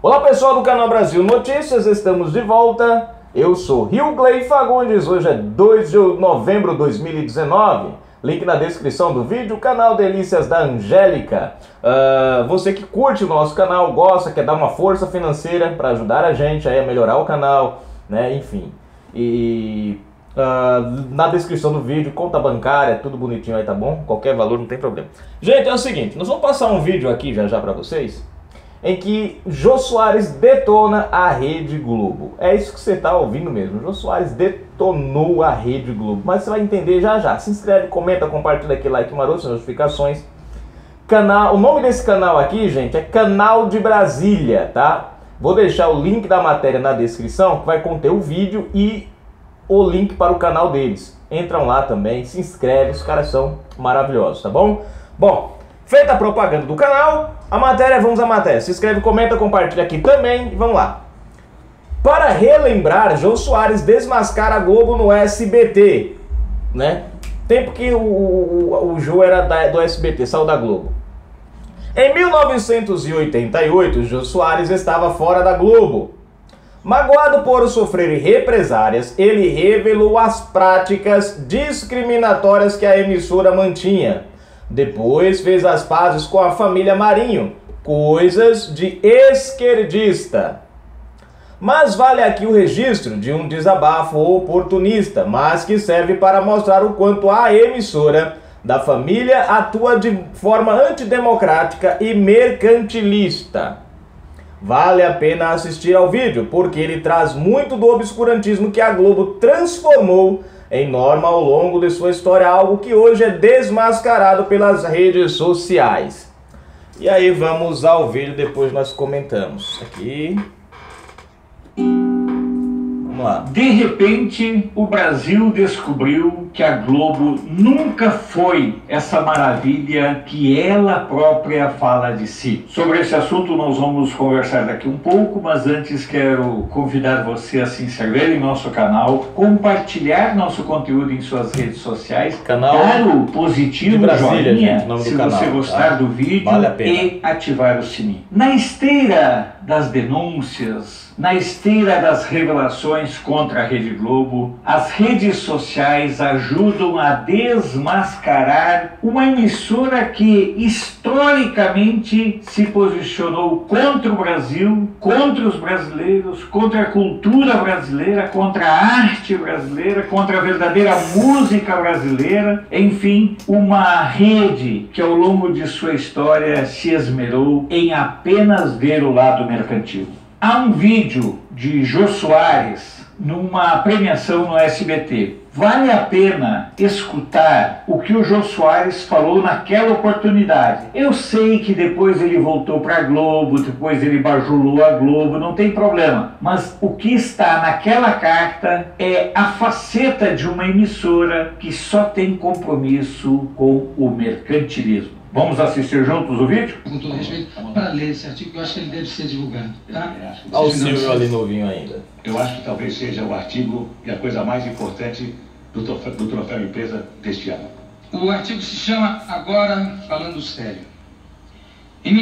Olá pessoal do canal Brasil Notícias, estamos de volta. Eu sou Rilgley Fagundes, hoje é 2 de novembro de 2019. Link na descrição do vídeo, canal Delícias da Angélica. Você que curte o nosso canal, gosta, quer dar uma força financeira para ajudar a gente aí a melhorar o canal, né? Enfim. E na descrição do vídeo, conta bancária, tudo bonitinho aí, tá bom? Qualquer valor, não tem problema. Gente, é o seguinte, nós vamos passar um vídeo aqui já para vocês, em que Jô Soares detona a Rede Globo. É isso que você está ouvindo mesmo. Jô Soares detonou a Rede Globo. Mas você vai entender já já. Se inscreve, comenta, compartilha aqui, like maroto, notificações. O nome desse canal aqui, gente, é Canal de Brasília, tá? Vou deixar o link da matéria na descrição, que vai conter o vídeo e o link para o canal deles. Entram lá também, se inscreve, os caras são maravilhosos, tá bom? Bom, feita a propaganda do canal, vamos à matéria. Se inscreve, comenta, compartilha aqui também e vamos lá. Para relembrar, Jô Soares desmascara a Globo no SBT, né? Tempo que o Jô era do SBT, saiu da Globo. Em 1988, Jô Soares estava fora da Globo. Magoado por sofrer represárias, ele revelou as práticas discriminatórias que a emissora mantinha. Depois fez as pazes com a família Marinho, coisas de esquerdista. Mas vale aqui o registro de um desabafo oportunista, mas que serve para mostrar o quanto a emissora da família atua de forma antidemocrática e mercantilista. Vale a pena assistir ao vídeo, porque ele traz muito do obscurantismo que a Globo transformou em norma ao longo de sua história, algo que hoje é desmascarado pelas redes sociais. E aí vamos ao vídeo, depois nós comentamos. Aqui. Vamos lá. De repente, o Brasil descobriu que a Globo nunca foi essa maravilha que ela própria fala de si. Sobre esse assunto nós vamos conversar daqui um pouco, mas antes quero convidar você a se inscrever em nosso canal, compartilhar nosso conteúdo em suas redes sociais, dar o positivo Brasília, joinha, gente, se canal, você gostar do vídeo, vale e ativar o sininho. Na esteira das denúncias, na esteira das revelações contra a Rede Globo, as redes sociais ajudam a desmascarar uma emissora que historicamente se posicionou contra o Brasil, contra os brasileiros, contra a cultura brasileira, contra a arte brasileira, contra a verdadeira música brasileira. Enfim, uma rede que ao longo de sua história se esmerou em apenas ver o lado mercantil. Há um vídeo de Jô Soares numa premiação no SBT. Vale a pena escutar o que o Jô Soares falou naquela oportunidade. Eu sei que depois ele voltou para a Globo, depois ele bajulou a Globo, não tem problema. Mas o que está naquela carta é a faceta de uma emissora que só tem compromisso com o mercantilismo. Vamos assistir juntos o vídeo? Com todo respeito, para ler esse artigo, eu acho que ele deve ser divulgado. Tá? Olha o Silvio ali novinho ainda. Eu acho que talvez seja o artigo e a coisa mais importante do troféu Empresa deste ano. O artigo se chama Agora Falando Sério. Em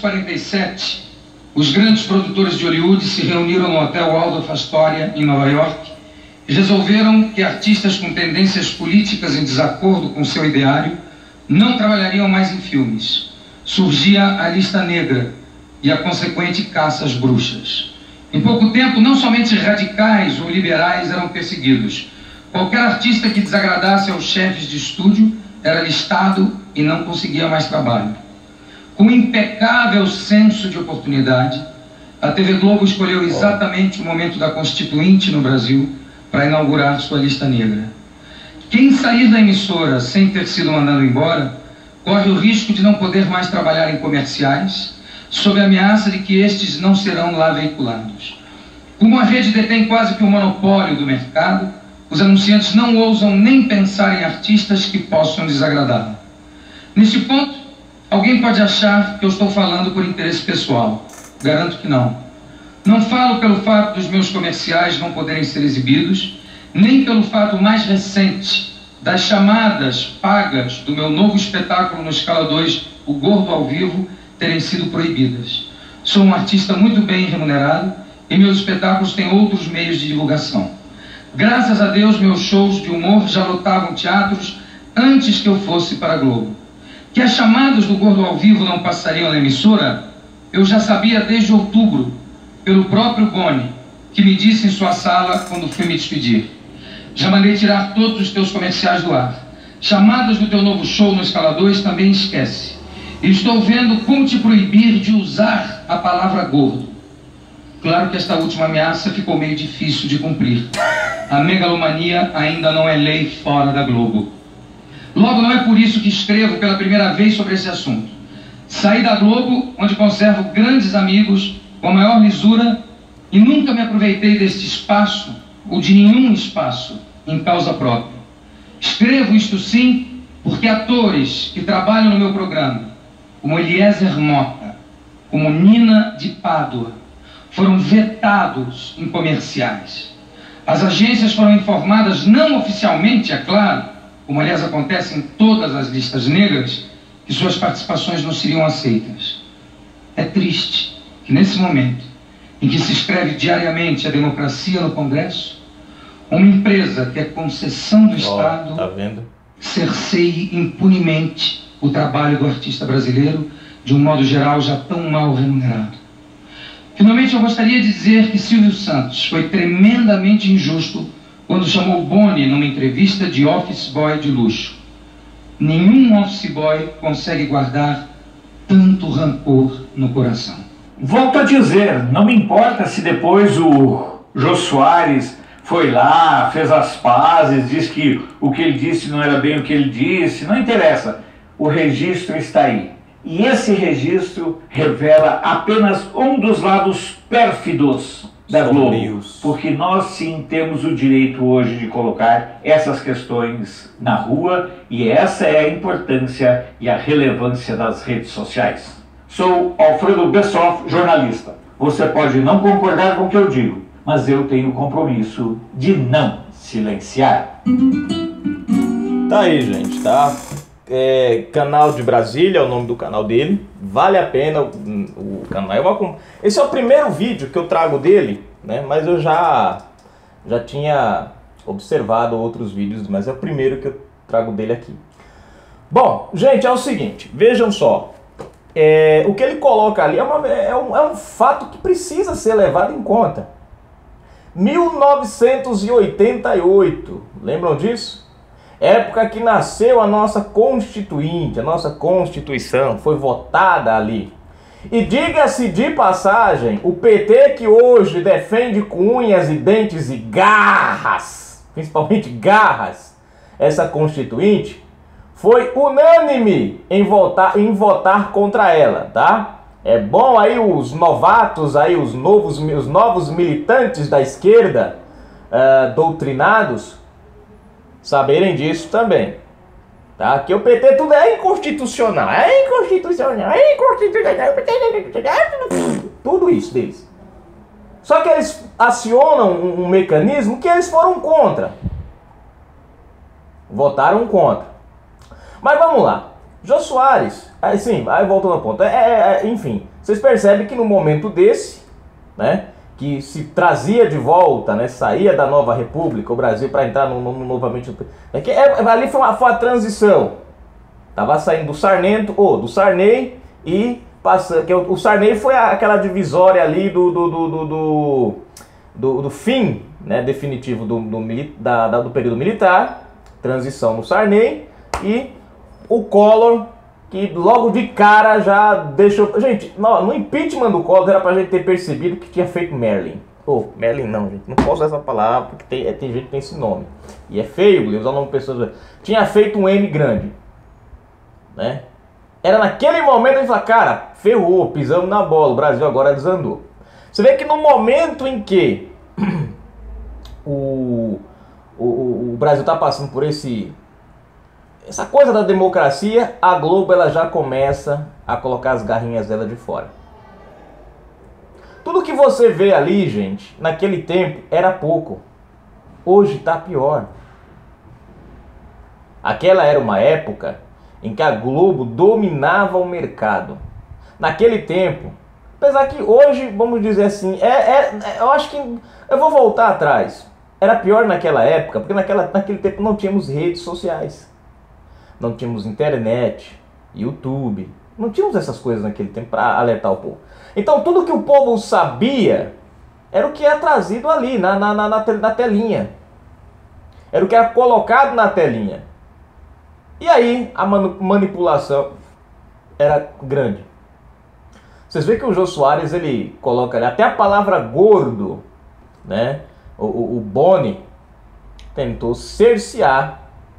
1947, os grandes produtores de Hollywood se reuniram no Hotel Waldorf Astoria, em Nova York, e resolveram que artistas com tendências políticas em desacordo com seu ideário não trabalhariam mais em filmes. Surgia a lista negra e a consequente caça às bruxas. Em pouco tempo, não somente radicais ou liberais eram perseguidos. Qualquer artista que desagradasse aos chefes de estúdio era listado e não conseguia mais trabalho. Com impecável senso de oportunidade, a TV Globo escolheu exatamente o momento da Constituinte no Brasil para inaugurar sua lista negra. Quem sair da emissora sem ter sido mandado embora, corre o risco de não poder mais trabalhar em comerciais, sob a ameaça de que estes não serão lá veiculados. Como a rede detém quase que o monopólio do mercado, os anunciantes não ousam nem pensar em artistas que possam desagradá-lo. Neste ponto, alguém pode achar que eu estou falando por interesse pessoal. Garanto que não. Não falo pelo fato dos meus comerciais não poderem ser exibidos, nem pelo fato mais recente das chamadas pagas do meu novo espetáculo no Escala 2, O Gordo ao Vivo, terem sido proibidas. Sou um artista muito bem remunerado e meus espetáculos têm outros meios de divulgação. Graças a Deus, meus shows de humor já lotavam teatros antes que eu fosse para a Globo. Que as chamadas do Gordo ao Vivo não passariam na emissora, eu já sabia desde outubro, pelo próprio Boni, que me disse em sua sala quando fui me despedir: já mandei tirar todos os teus comerciais do ar. Chamadas do teu novo show no Escala 2 também esquece. E estou vendo como te proibir de usar a palavra gordo. Claro que esta última ameaça ficou meio difícil de cumprir. A megalomania ainda não é lei fora da Globo. Logo, não é por isso que escrevo pela primeira vez sobre esse assunto. Saí da Globo, onde conservo grandes amigos, com a maior lisura, e nunca me aproveitei deste espaço, ou de nenhum espaço, em causa própria. Escrevo isto sim, porque atores que trabalham no meu programa, como Eliezer Mota, como Nina de Pádua, foram vetados em comerciais. As agências foram informadas, não oficialmente, é claro, como aliás acontece em todas as listas negras, que suas participações não seriam aceitas. É triste que nesse momento, em que se escreve diariamente a democracia no Congresso, uma empresa que é concessão do Estado cerceie impunemente o trabalho do artista brasileiro, de um modo geral já tão mal remunerado. Finalmente, eu gostaria de dizer que Silvio Santos foi tremendamente injusto quando chamou Boni numa entrevista de office boy de luxo. Nenhum office boy consegue guardar tanto rancor no coração. Volto a dizer, não me importa se depois o Jô Soares foi lá, fez as pazes, disse que o que ele disse não era bem o que ele disse, não interessa. O registro está aí. E esse registro revela apenas um dos lados pérfidos da Globo. Porque nós sim temos o direito hoje de colocar essas questões na rua, e essa é a importância e a relevância das redes sociais. Sou Alfredo Bessoff, jornalista. Você pode não concordar com o que eu digo, mas eu tenho o compromisso de não silenciar. Tá aí, gente, tá? Canal de Brasília é o nome do canal dele. Vale a pena, o canal esse é o primeiro vídeo que eu trago dele, né? Mas eu já tinha observado outros vídeos, mas é o primeiro que eu trago dele aqui. Bom, gente, é o seguinte, vejam só. O que ele coloca ali é um fato que precisa ser levado em conta. 1988, lembram disso? Época que nasceu a nossa Constituinte, a nossa Constituição, foi votada ali. E diga-se de passagem, o PT que hoje defende com unhas e dentes e garras, principalmente garras, essa Constituinte, foi unânime em votar contra ela, tá? É bom aí os novatos, aí os novos militantes da esquerda, doutrinados, saberem disso também, tá? Que o PT tudo é inconstitucional, tudo isso deles. Só que eles acionam um mecanismo que eles foram contra, votaram contra. Mas vamos lá, Jô Soares, aí voltando ao ponto, enfim, vocês percebem que no momento desse, né, que se trazia de volta, né, saía da nova república, o Brasil, para entrar novamente, ali foi a transição, tava saindo do Sarney e passando, que o Sarney foi aquela divisória ali do fim, né, definitivo do período militar, transição no Sarney, e o Collor, que logo de cara já deixou... Gente, no impeachment do Collor era pra gente ter percebido que tinha feito Merlin. Merlin não, gente, não posso usar essa palavra porque tem gente que tem esse nome. E é feio usar o nome de pessoas. Tinha feito um M grande, né? Era naquele momento a gente fala, cara, ferrou, pisamos na bola, o Brasil agora desandou. Você vê que no momento em que o Brasil tá passando por essa coisa da democracia, a Globo ela já começa a colocar as garrinhas dela de fora. Tudo que você vê ali, gente, naquele tempo era pouco. Hoje tá pior. Aquela era uma época em que a Globo dominava o mercado. Naquele tempo, Apesar que hoje, vamos dizer assim, eu acho que eu vou voltar atrás. Era pior naquela época, porque naquele tempo não tínhamos redes sociais. Não tínhamos internet, YouTube. Não tínhamos essas coisas naquele tempo para alertar o povo. Então tudo que o povo sabia era o que era trazido ali, na telinha. Era o que era colocado na telinha. E aí a manipulação era grande. Vocês veem que o Jô Soares, ele coloca ali, até a palavra gordo, né? O Boni tentou cercear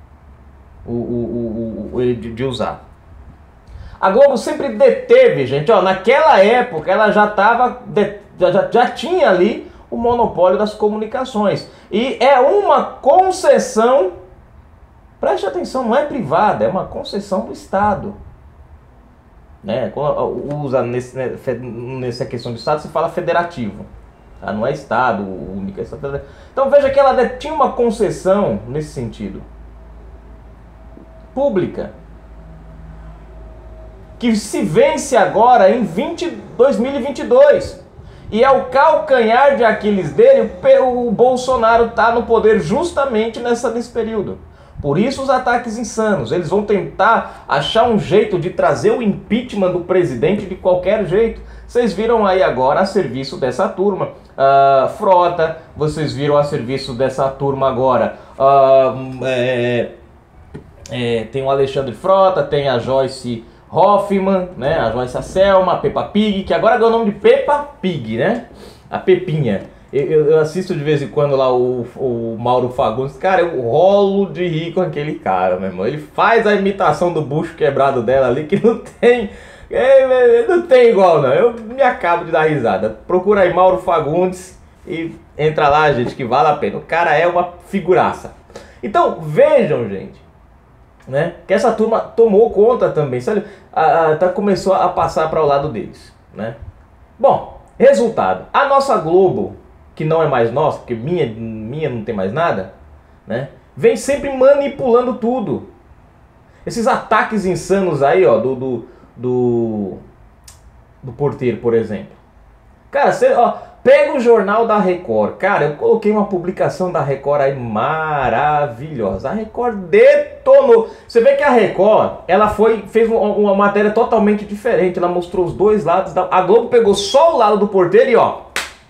ele de usar. A Globo sempre deteve, gente, ó, naquela época ela já tinha ali o monopólio das comunicações. E é uma concessão, preste atenção, não é privada, é uma concessão do Estado. Né? Quando usa nessa questão de Estado, se fala federativo. Tá? Não é Estado único. Então veja que ela tinha uma concessão nesse sentido. Pública. Que se vence agora em 2022. E é o calcanhar de Aquiles dele, o Bolsonaro está no poder justamente nesse período. Por isso os ataques insanos. Eles vão tentar achar um jeito de trazer o impeachment do presidente de qualquer jeito. Vocês viram aí agora a serviço dessa turma. Frota, vocês viram a serviço dessa turma agora. Tem o Alexandre Frota, tem a Joyce Hoffmann, né? A Joyce Selma, a Peppa Pig, que agora ganhou o nome de Peppa Pig, né? A Pepinha. Eu assisto de vez em quando lá o Mauro Fagundes. Cara, eu rolo de rir com aquele cara, meu irmão. Ele faz a imitação do bucho quebrado dela ali, que não tem igual, não. Eu me acabo de dar risada. Procura aí Mauro Fagundes e entra lá, gente, que vale a pena. O cara é uma figuraça. Então, vejam, gente, né, que essa turma tomou conta também, sabe? Começou a passar para o lado deles, né? Bom, resultado. A nossa Globo, que não é mais nossa, porque minha não tem mais nada, né? Vem sempre manipulando tudo. Esses ataques insanos aí, ó, do Porteiro, por exemplo. Cara, pega o jornal da Record. Cara, eu coloquei uma publicação da Record aí maravilhosa. A Record detonou. Você vê que a Record, ela fez uma matéria totalmente diferente. Ela mostrou os dois lados. A Globo pegou só o lado do Porteiro e ó,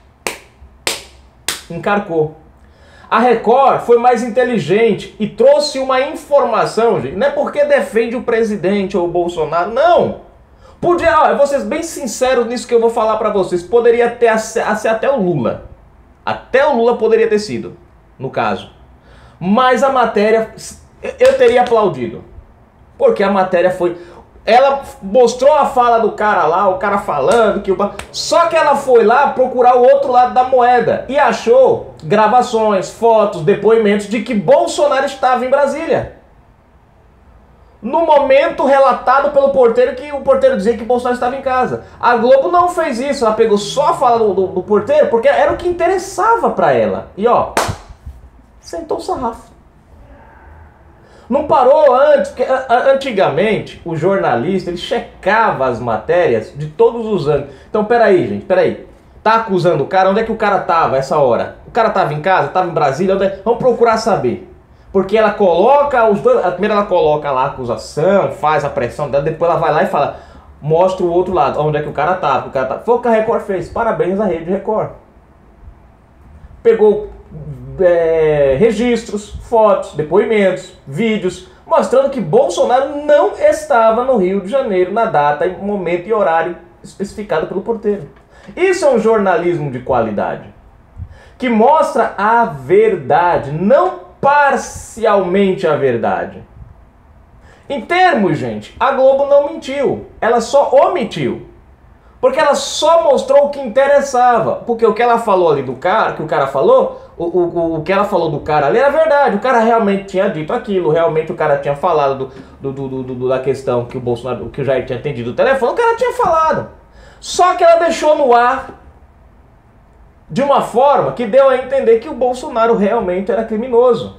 encarcou. A Record foi mais inteligente e trouxe uma informação, gente. Não é porque defende o presidente ou o Bolsonaro, não. Eu vou ser bem sincero nisso que eu vou falar pra vocês. Poderia ser até o Lula. Até o Lula poderia ter sido, no caso. Mas a matéria, eu teria aplaudido. Porque a matéria foi... Ela mostrou a fala do cara lá, o cara falando que só que ela foi lá procurar o outro lado da moeda e achou gravações, fotos, depoimentos de que Bolsonaro estava em Brasília. No momento relatado pelo Porteiro, que o Porteiro dizia que Bolsonaro estava em casa. A Globo não fez isso, ela pegou só a fala do Porteiro porque era o que interessava para ela. E ó, sentou o sarrafo. Não parou antes, porque antigamente o jornalista ele checava as matérias de todos os anos. Então peraí, gente, peraí. Tá acusando o cara, onde é que o cara tava essa hora? O cara tava em casa, tava em Brasília, vamos procurar saber. Porque ela coloca os dois, primeiro ela coloca lá a acusação, faz a pressão dela, depois ela vai lá e fala, mostra o outro lado, onde é que o cara tava. Foi o que a Record fez, parabéns à Rede Record. Pegou registros, fotos, depoimentos, vídeos, mostrando que Bolsonaro não estava no Rio de Janeiro na data, momento e horário especificado pelo Porteiro. Isso é um jornalismo de qualidade, que mostra a verdade, não parcialmente a verdade. Em termos, gente, a Globo não mentiu, ela só omitiu. Porque ela só mostrou o que interessava. Porque o que ela falou ali do cara, que o cara falou, o que ela falou do cara ali era verdade. O cara realmente tinha dito aquilo, realmente o cara tinha falado da questão que o Bolsonaro, que o Jair tinha atendido o telefone, o cara tinha falado. Só que ela deixou no ar de uma forma que deu a entender que o Bolsonaro realmente era criminoso.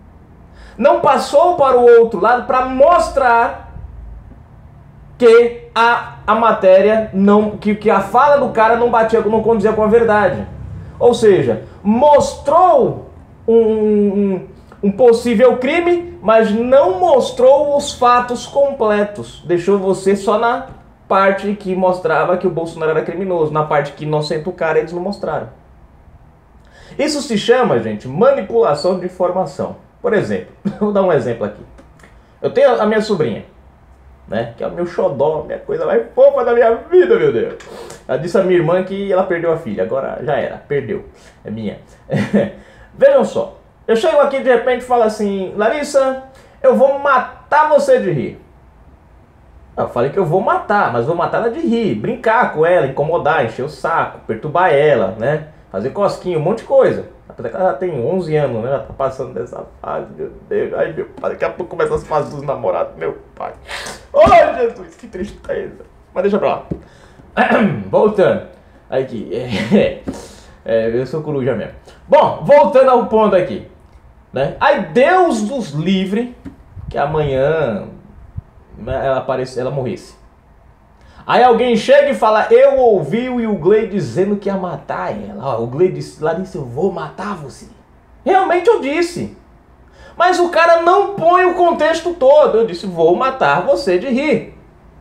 Não passou para o outro lado para mostrar que a matéria, que a fala do cara não condizia com a verdade. Ou seja, mostrou um possível crime, mas não mostrou os fatos completos. Deixou você só na parte que mostrava que o Bolsonaro era criminoso. Na parte que inocenta o cara, eles não mostraram. Isso se chama, gente, manipulação de informação. Por exemplo, vou dar um exemplo aqui. Eu tenho a minha sobrinha, né, que é o meu xodó, minha coisa mais fofa da minha vida, meu Deus. Ela disse a minha irmã que ela perdeu a filha, agora já era, perdeu, é minha. Vejam só, eu chego aqui de repente e falo assim: Larissa, eu vou matar você de rir. Eu falei que eu vou matar, mas vou matar ela de rir, brincar com ela, incomodar, encher o saco, perturbar ela, né, fazer cosquinha, um monte de coisa. Apesar que ela já tem 11 anos, né? Ela tá passando dessa fase, meu Deus. Ai, meu pai, daqui a pouco começa as fases dos namorados, meu pai. Oh, Jesus, que tristeza. Mas deixa pra lá. Voltando. Aqui. Eu sou coruja mesmo. Bom, voltando ao ponto aqui, né? Aí Deus nos livre que amanhã ela morresse. Aí alguém chega e fala: eu ouvi o Will Gley dizendo que ia matar ela. O Gley disse: Larissa, eu vou matar você. Realmente eu disse. Mas o cara não põe o contexto todo. Eu disse: vou matar você de rir.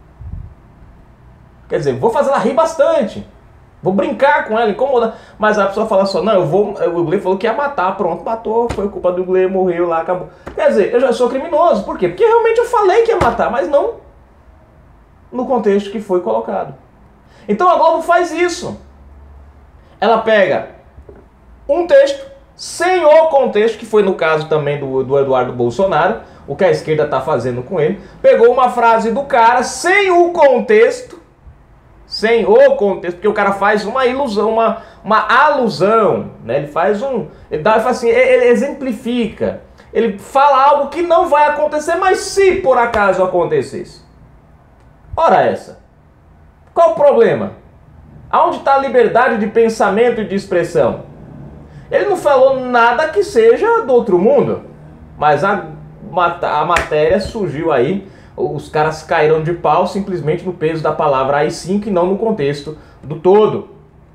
Quer dizer, vou fazer ela rir bastante. Vou brincar com ela, incomodar. Mas a pessoa fala só: não, o Gley falou que ia matar. Pronto, matou. Foi culpa do Gley, morreu lá, acabou. Quer dizer, eu já sou criminoso. Por quê? Porque realmente eu falei que ia matar, mas não no contexto que foi colocado. Então a Globo faz isso. Ela pega um texto sem o contexto, que foi no caso também do Eduardo Bolsonaro, o que a esquerda está fazendo com ele. Pegou uma frase do cara sem o contexto, porque o cara faz uma ilusão, uma alusão, né? Ele faz ele exemplifica, ele fala algo que não vai acontecer, mas se por acaso acontecesse. Ora essa. Qual o problema? Aonde está a liberdade de pensamento e de expressão? Ele não falou nada que seja do outro mundo, mas a matéria surgiu aí, os caras caíram de pau simplesmente no peso da palavra AI-5 e não no contexto do todo,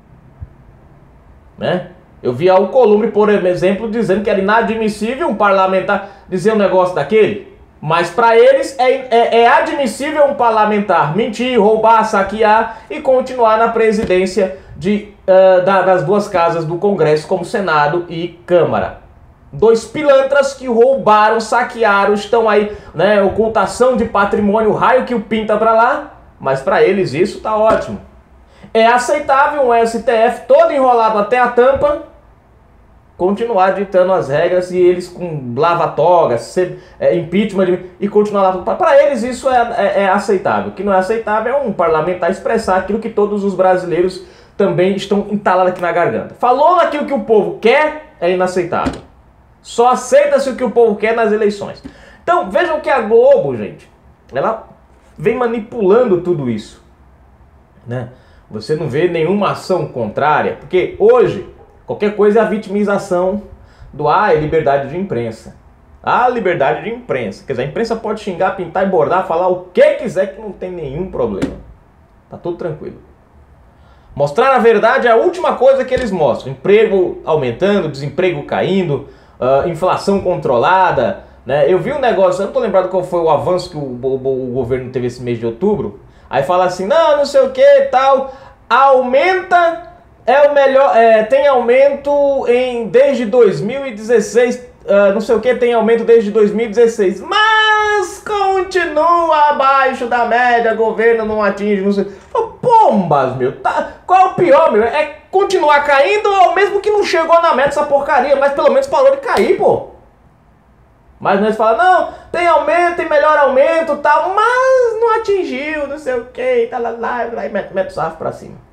né? Eu vi Alcolumbre, por exemplo, dizendo que era inadmissível um parlamentar dizer um negócio daquele. Mas para eles é admissível um parlamentar mentir, roubar, saquear e continuar na presidência das duas casas do Congresso, como Senado e Câmara. Dois pilantras que roubaram, saquearam, estão aí, né, ocultação de patrimônio, o raio que o pinta para lá, mas para eles isso tá ótimo. É aceitável um STF todo enrolado até a tampa continuar ditando as regras e eles com lava-togas, impeachment e continuar lá. Para eles isso é aceitável. O que não é aceitável é um parlamentar expressar aquilo que todos os brasileiros também estão entalados aqui na garganta. Falou naquilo que o povo quer, é inaceitável. Só aceita-se o que o povo quer nas eleições. Então vejam que a Globo, gente, ela vem manipulando tudo isso, né? Você não vê nenhuma ação contrária, porque hoje qualquer coisa é a vitimização do é liberdade de imprensa. Liberdade de imprensa. Quer dizer, a imprensa pode xingar, pintar e bordar, falar o que quiser que não tem nenhum problema. Tá tudo tranquilo. Mostrar a verdade é a última coisa que eles mostram. Emprego aumentando, desemprego caindo, inflação controlada, né? Eu vi um negócio, eu não tô lembrado qual foi o avanço que o governo teve esse mês de outubro. Aí fala assim, não sei o que e tal, aumenta... É o melhor, tem aumento desde 2016, não sei o que, tem aumento desde 2016, mas continua abaixo da média, governo não atinge, não sei. Pombas, meu, tá, qual é o pior, meu? É continuar caindo ou mesmo que não chegou na meta essa porcaria, mas pelo menos parou de cair, pô. Mas nós falamos, não, tem aumento, tem melhor aumento, tal, mas não atingiu, não sei o que, tá lá, mete o sarro pra cima.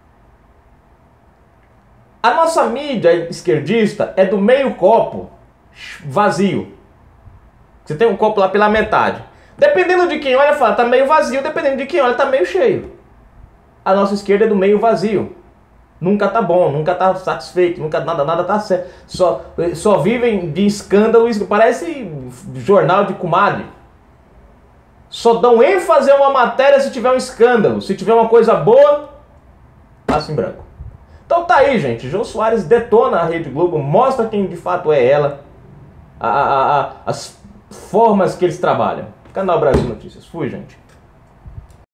A nossa mídia esquerdista é do meio copo vazio. Você tem um copo lá pela metade. Dependendo de quem olha, fala, tá meio vazio. Dependendo de quem olha, tá meio cheio. A nossa esquerda é do meio vazio. Nunca tá bom, nunca tá satisfeito, nunca nada tá certo. Só vivem de escândalo, parece jornal de comadre. Só dão ênfase a uma matéria se tiver um escândalo. Se tiver uma coisa boa, passa em branco. Então tá aí, gente. Jô Soares detona a Rede Globo, mostra quem de fato é ela, as formas que eles trabalham. Canal Brasil Notícias. Fui, gente.